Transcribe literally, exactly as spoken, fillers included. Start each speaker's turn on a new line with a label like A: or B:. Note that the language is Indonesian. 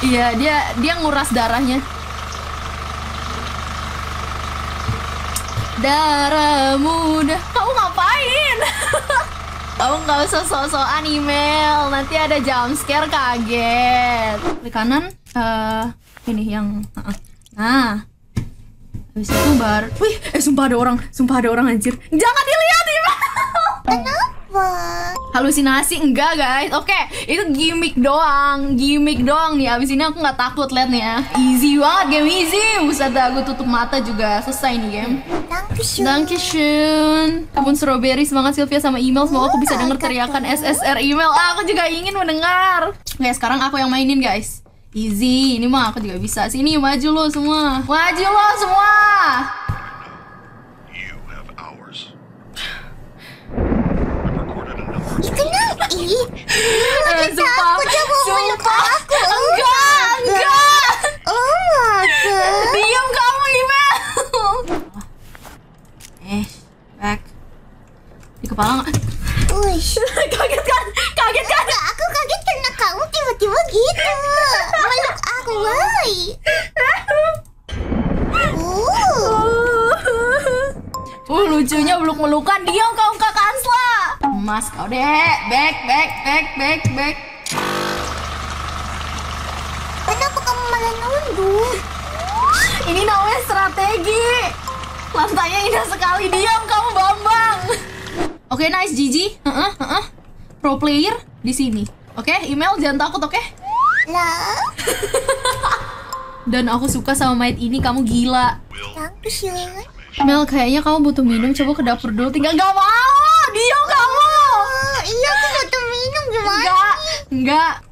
A: Iya, dia dia nguras darahnya. Darah muda. Kamu ngapain? Kamu nggak usah sok-sokan email. Nanti ada jump scare kaget. Di kanan, uh, ini yang, uh, nah, habis itu baru. Wih, eh sumpah ada orang, sumpah ada orang anjir. Jangan dilihat email.
B: Kenapa?
A: Halusinasi enggak guys. Oke, itu gimmick doang, gimmick doang nih. Abis ini aku nggak takut liat nih ya. Easy banget, game easy. Buset dah, aku tutup mata juga selesai nih game.
B: Dankeschön.
A: Dankeschön. Kebun strawberry, semangat Sylvia sama email. Semoga aku bisa denger teriakan S S R email. Ah, aku juga ingin mendengar. Oke, sekarang aku yang mainin guys. Easy, ini mah aku juga bisa. Sini maju lo semua, maju lo semua.
B: Kenapa? Ih,
A: Eh, sumpah,
B: takut dia mau meluk
A: sumpah.
B: aku.
A: Enggak, enggak.
B: Oh my god.
A: Diam kamu email. Eh, back. Di kepala nggak?
B: Wih.
A: Kaget kan? Kaget kan?
B: Enggak, aku kaget karena kamu tiba-tiba gitu meluk aku, woi. Uh.
A: Uh, lucunya peluk-pelukan. Diam kau Kak Kansla. Mas kau deh. Back, back, back, back, back.
B: Kenapa kamu malah nunduk?
A: Ini namanya strategi. Lantainya indah sekali. Diam kamu Bambang. Oke, nice Gigi. Heeh, heeh. Pro player di sini. Oke, email jangan takut, oke?
B: Lah,
A: Dan aku suka sama maid ini, kamu gila.
B: Dankeschön.
A: Mel, kayaknya kamu butuh minum. Coba ke dapur dulu. Tinggal gak mau. Diam kamu.
B: Oh, iya aku butuh minum gimana?
A: Enggak, enggak.